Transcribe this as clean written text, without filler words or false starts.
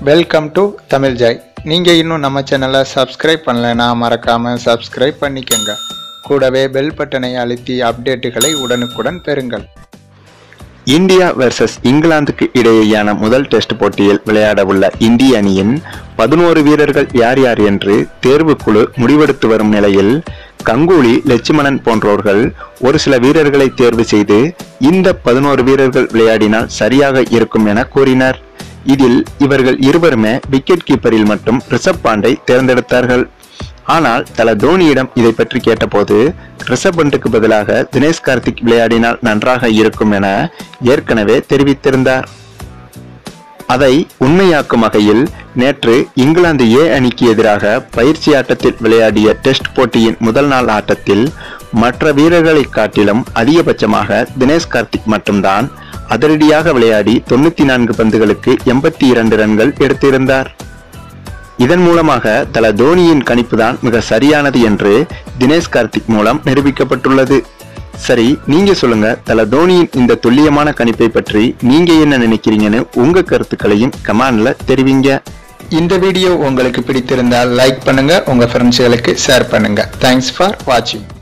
Welcome to Tamil Joy. நீங்கள் இன்னும் நம்ம சேனலை சப்ஸ்கிரைப் பண்ணலைன்னா மறக்காமல் சப்ஸ்கிரைப் பண்ணிக்கோங்க. கூடவே பெல் பட்டனை அழுத்தி அப்டேட்டுகளை உடனுக்குடன் பெறுங்கள். இந்தியா வெர்சஸ் இங்கிலாந்துக்கு இடையேயான முதல் டெஸ்ட் போட்டியில் விளையாடவுள்ள இந்திய அணியின் 11 வீரர்கள் யார் யார் என்று தேர்வுக்குழு முடிவெடுத்து வரும் நிலையில் கங்குலி, லட்சுமணன் போன்றோர்கள் ஒரு சில வீரர்களை தேர்வு செய்து இந்த 11 வீரர்கள் விளையாடினால் சரியாக இருக்கும் என கூறினர். இதில் இவர்கள் இருவருமே விக்கெட் கீப்பரில் மட்டும் ரிஷப் பாண்டை தேர்ந்தெடுத்தார்கள். ஆனால் தல தோனியிடம் இதை பற்றி கேட்டபோது ரிஷப் பண்டுக்கு பதிலாக தினேஷ் கார்த்திக் விளையாடினால் நன்றாக இருக்கும் என ஏற்கனவே தெரிவித்திருந்தார். அதை உண்மையாக்கும் வகையில் நேற்று இங்கிலாந்து ஏ அணிக்கு எதிராக பயிற்சி ஆட்டத்தில் விளையாடிய டெஸ்ட் போட்டியின் முதல் நாள் ஆட்டத்தில் மற்ற வீரர்களை காட்டிலும் அதிகபட்சமாக தினேஷ் கார்த்திக் மட்டும்தான் அதிரடியாக விளையாடி 94 பந்துகளுக்கு 82 ரன்கள் எடுத்திருந்தார். இதன் மூலமாக தல தோனியின் கணிப்புதான் மிக சரியானது என்று தினேஷ் கார்த்திக் மூலம் நிரூபிக்கப்பட்டுள்ளது. சரி, நீங்க சொல்லுங்க, தல தோனியின் இந்த துல்லியமான கணிப்பை பற்றி நீங்க என்ன நினைக்கிறீங்கன்னு உங்க கருத்துக்களையும் கமெண்ட்ல தெரிவிங்க. இந்த வீடியோ உங்களுக்கு பிடித்திருந்தால் லைக் பண்ணுங்க, உங்க ஃப்ரெண்ட்ஸ்களுக்கு ஷேர் பண்ணுங்க. தேங்க்ஸ் ஃபார் வாட்சிங்.